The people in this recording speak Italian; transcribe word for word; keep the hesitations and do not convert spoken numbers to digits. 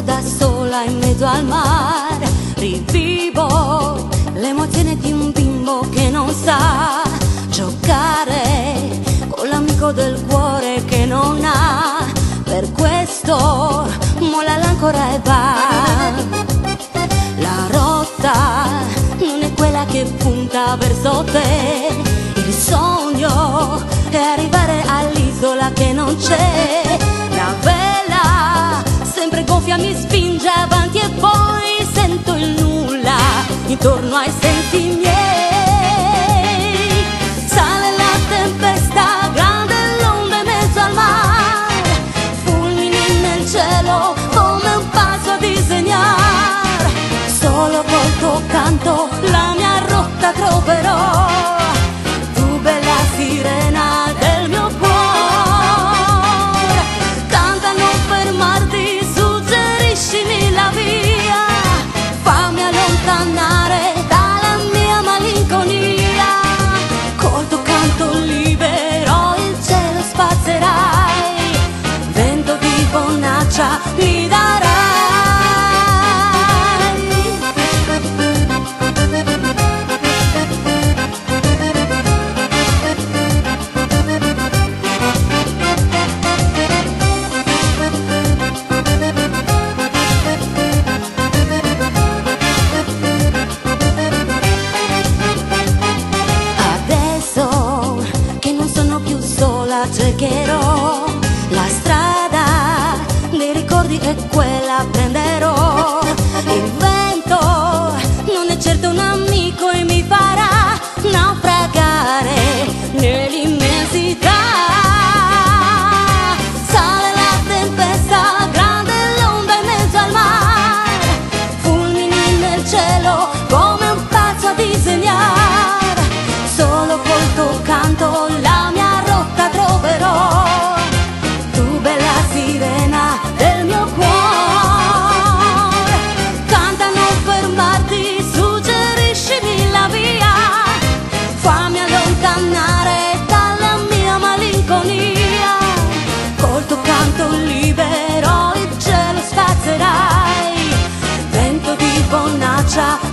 da sola in mezzo al mare, rivivo l'emozione di un bimbo che non sa giocare con l'amico del cuore che non ha. Per questo molla l'ancora e va. La rotta non è quella che punta verso te, il sogno è arrivare all'isola che non c'è. La vela sempre gonfia mi spinge avanti e poi sento il nulla intorno ai sensi miei. Sale la tempesta, grande l'onda in mezzo al mare, fulmini nel cielo come un passo a disegnare. Solo col tuo canto la mia rotta troverò, tu bella sirena del mio cuore. Canta, non fermarti, suggeriscimi la via, fammi allontanare dalla mia malinconia. Col tuo canto libero il cielo spazzerai, vento di bonaccia mi darai. Cercherò la strada dei ricordi e quella prenderò. Il vento non è certo un amico e mi farà naufragare nell'immensità. Sale la tempesta, grande l'onda in mezzo al mare, fulmini nel cielo come un pazzo a disegnare. Solo col tuo canto la mia rotta troverò, tu bella sirena del mio cuore. Canta, non fermarti, suggeriscimi la via, fammi allontanare dalla mia malinconia. Col tuo canto libero il cielo spazzerai, vento di bonaccia